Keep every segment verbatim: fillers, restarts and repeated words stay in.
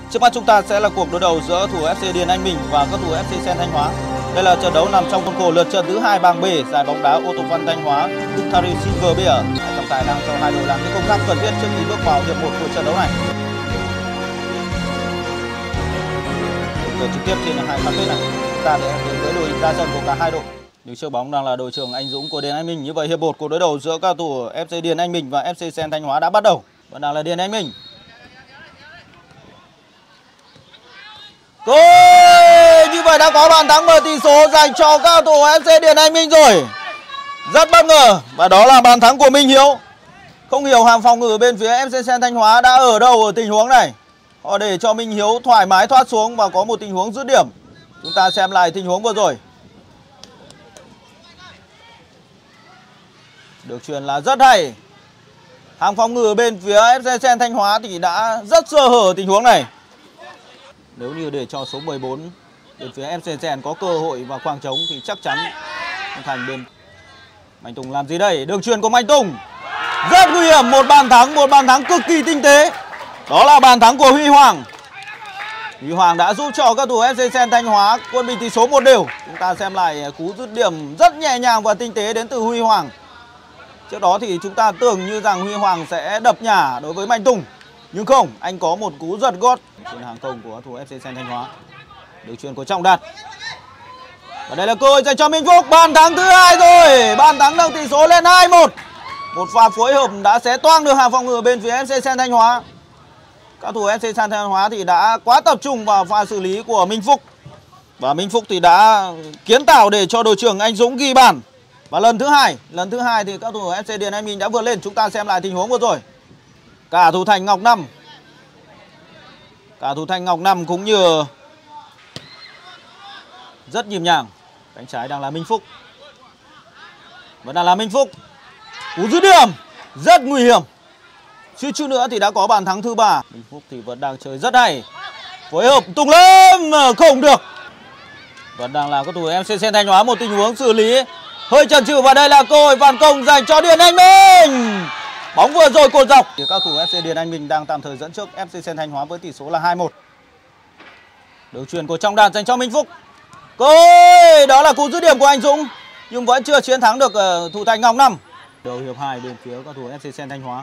Trước mắt chúng ta sẽ là cuộc đối đầu giữa thủ ép xê Điền Anh Minh và các thủ ép xê Sen Thanh Hóa. Đây là trận đấu nằm trong khuôn khổ lượt trận thứ hai bảng B giải bóng đá Ô Tô Văn Thanh Hóa Victory Silver Beer. Trọng tài đang cho hai đội làm những công tác cần thiết trước khi bước vào hiệp một của trận đấu này. Được trực tiếp trên hai fanpage này, chúng ta sẽ đến với đội ra sân của cả hai đội. Điều chơi bóng đang là đội trưởng Anh Dũng của Điền Anh Minh. Như vậy hiệp một cuộc đối đầu giữa các thủ ép xê Điền Anh Minh và ép xê Sen Thanh Hóa đã bắt đầu. Vẫn đang là Điền Anh Minh. Ôi, như vậy đã có bàn thắng mở tỷ số dành cho các thủ ép xê Điền Anh Minh rồi. Rất bất ngờ và đó là bàn thắng của Minh Hiếu. Không hiểu hàng phòng ngự bên phía ép xê Sen Thanh Hóa đã ở đâu ở tình huống này. Họ để cho Minh Hiếu thoải mái thoát xuống và có một tình huống dứt điểm. Chúng ta xem lại tình huống vừa rồi. Được truyền là rất hay. Hàng phòng ngự bên phía ép xê Sen Thanh Hóa thì đã rất sơ hở tình huống này. Nếu như để cho số mười bốn bên phía ép xê Sen có cơ hội và khoảng trống thì chắc chắn thành bên. Mạnh Tùng làm gì đây? Đường truyền của Mạnh Tùng rất nguy hiểm. Một bàn thắng, một bàn thắng cực kỳ tinh tế. Đó là bàn thắng của Huy Hoàng. Huy Hoàng đã giúp cho các thủ ép xê Sen Thanh Hóa quân bình tỷ số một đều. Chúng ta xem lại cú dứt điểm rất nhẹ nhàng và tinh tế đến từ Huy Hoàng. Trước đó thì chúng ta tưởng như rằng Huy Hoàng sẽ đập nhả đối với Mạnh Tùng, nhưng không, anh có một cú giật gót trên hàng công của thủ ép xê Sen Thanh Hóa. Đường truyền của Trọng Đạt. Và đây là cơ hội dành cho Minh Phúc. Bàn thắng thứ hai rồi. Bàn thắng nâng tỷ số lên hai một. Một pha phối hợp đã xé toang được hàng phòng ngự bên phía ép xê Sen Thanh Hóa. Các thủ ép xê Sen Thanh Hóa thì đã quá tập trung vào pha xử lý của Minh Phúc. Và Minh Phúc thì đã kiến tạo để cho đội trưởng Anh Dũng ghi bàn. Và lần thứ hai, lần thứ hai thì các thủ ép xê Điền Anh Minh đã vượt lên. Chúng ta xem lại tình huống vừa rồi. Cả thủ thành Ngọc Năm, cả thủ thành Ngọc Năm cũng như rất nhịp nhàng. Cánh trái đang là Minh Phúc. Vẫn đang là Minh Phúc. Cú dứt điểm rất nguy hiểm. Suýt chút nữa thì đã có bàn thắng thứ ba. Minh Phúc thì vẫn đang chơi rất hay. Phối hợp Tùng Lâm không được. Vẫn đang là các thủ ép xê Sen Thanh Hóa một tình huống xử lý hơi chần chừ và đây là cơ hội phản công dành cho Điền Anh Minh. Bóng vừa rồi cột dọc. Thì các thủ ép xê Điền Anh Minh đang tạm thời dẫn trước ép xê Sen Thanh Hóa với tỷ số là hai một. Đường truyền của Trọng Đạt dành cho Minh Phúc. Ôi, đó là cú dứt điểm của Anh Dũng nhưng vẫn chưa chiến thắng được thủ thành Ngọc Năm. Đầu hiệp hai bên phía các thủ ép xê Sen Thanh Hóa.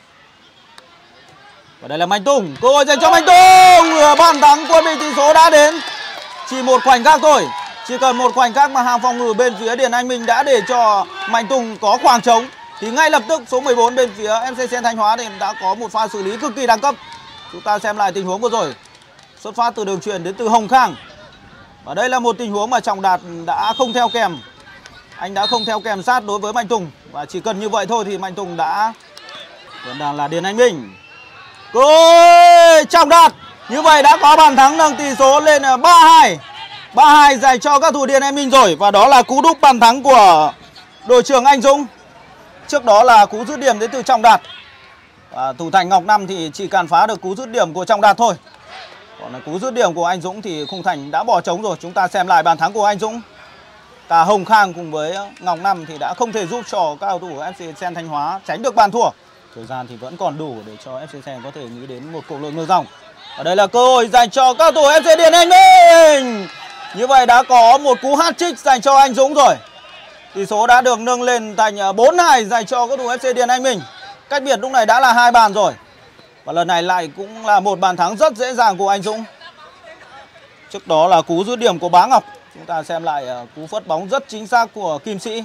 Và đây là Mạnh Tùng, cơ hội dành cho Mạnh Tùng. Bàn thắng quân bình tỷ số đã đến. Chỉ một khoảnh khắc thôi. Chỉ cần một khoảnh khắc mà hàng phòng ngự bên phía Điền Anh Minh đã để cho Mạnh Tùng có khoảng trống thì ngay lập tức số mười bốn bên phía ép xê Sen Thanh Hóa thì đã có một pha xử lý cực kỳ đẳng cấp. Chúng ta xem lại tình huống vừa rồi. Xuất phát từ đường truyền đến từ Hồng Khang. Và đây là một tình huống mà Trọng Đạt đã không theo kèm. Anh đã không theo kèm sát đối với Mạnh Tùng. Và chỉ cần như vậy thôi thì Mạnh Tùng đã. Vẫn đang là Điền Anh Minh. Ôi, Trọng Đạt. Như vậy đã có bàn thắng nâng tỷ số lên ba hai. ba hai dành cho các thủ Điền Anh Minh rồi. Và đó là cú đúp bàn thắng của đội trưởng Anh Dũng. Trước đó là cú dứt điểm đến từ Trọng Đạt. Và thủ thành Ngọc Năm thì chỉ cản phá được cú dứt điểm của Trọng Đạt thôi. Còn là cú dứt điểm của Anh Dũng thì khung thành đã bỏ trống rồi. Chúng ta xem lại bàn thắng của Anh Dũng. Cả Hồng Khang cùng với Ngọc Năm thì đã không thể giúp cho các cầu thủ ép xê Sen Thanh Hóa tránh được bàn thua. Thời gian thì vẫn còn đủ để cho ép xê Sen có thể nghĩ đến một cuộc lội ngược dòng. Và đây là cơ hội dành cho các cầu thủ ép xê Điền Anh Minh. Như vậy đã có một cú hat-trick dành cho Anh Dũng rồi. Tỷ số đã được nâng lên thành bốn hai dành cho các thủ ép xê Điền Anh Minh. Cách biệt lúc này đã là hai bàn rồi. Và lần này lại cũng là một bàn thắng rất dễ dàng của Anh Dũng. Trước đó là cú dứt điểm của Bá Ngọc. Chúng ta xem lại cú phất bóng rất chính xác của Kim Sĩ.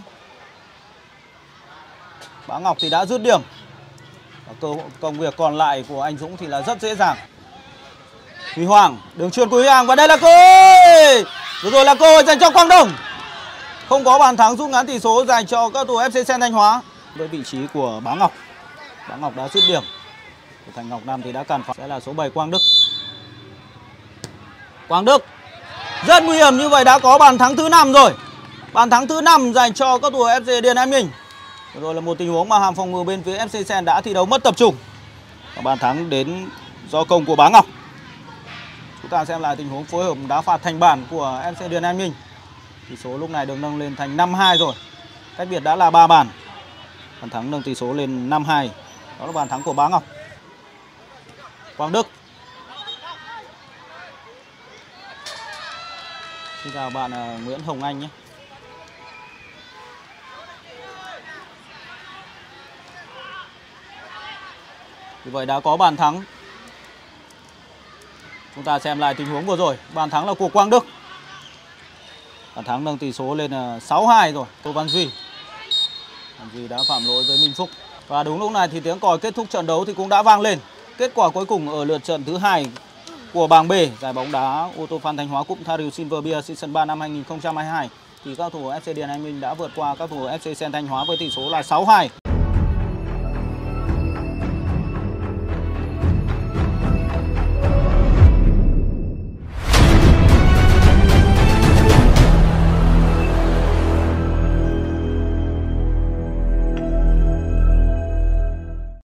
Bá Ngọc thì đã dứt điểm. Và cơ công việc còn lại của Anh Dũng thì là rất dễ dàng. Huy Hoàng, đường truyền của Huy Hoàng và đây là cơ hội. Vừa rồi là cơ hội dành cho Quang Đông. Không có bàn thắng rút ngắn tỷ số dành cho các thủ ép xê Sen Thanh Hóa. Với vị trí của Bá Ngọc. Bá Ngọc đã dứt điểm. Thủ thành Ngọc Nam thì đã cản phá sẽ là số bảy Quang Đức. Quang Đức rất nguy hiểm, như vậy đã có bàn thắng thứ năm rồi. Bàn thắng thứ năm dành cho các thủ ép xê Điền Anh Minh. Rồi là một tình huống mà hàng phòng ngự bên phía ép xê Sen đã thi đấu mất tập trung. Và bàn thắng đến do công của Bá Ngọc. Chúng ta xem lại tình huống phối hợp đá phạt thành bàn của ép xê Điền Anh Minh. Tỷ số lúc này được nâng lên thành năm hai rồi. Cách biệt đã là ba bàn. Bàn thắng nâng tỷ số lên năm hai. Đó là bàn thắng của Bá Ngọc. Quang Đức. Xin chào bạn uh, Nguyễn Hồng Anh nhé. Như vậy đã có bàn thắng. Chúng ta xem lại tình huống vừa rồi. Bàn thắng là của Quang Đức. Bàn thắng nâng tỷ số lên sáu hai rồi. Tô Văn Duy Văn Duy đã phạm lỗi với Minh Phúc. Và đúng lúc này thì tiếng còi kết thúc trận đấu thì cũng đã vang lên. Kết quả cuối cùng ở lượt trận thứ hai của bảng B giải bóng đá ô tô Phan Thanh Hóa Cúp Thariu Silver Beer Season ba năm hai nghìn không trăm hai mươi hai thì các thủ ép xê Điện Anh Minh đã vượt qua các thủ ép xê Sen Thanh Hóa với tỷ số là sáu hai.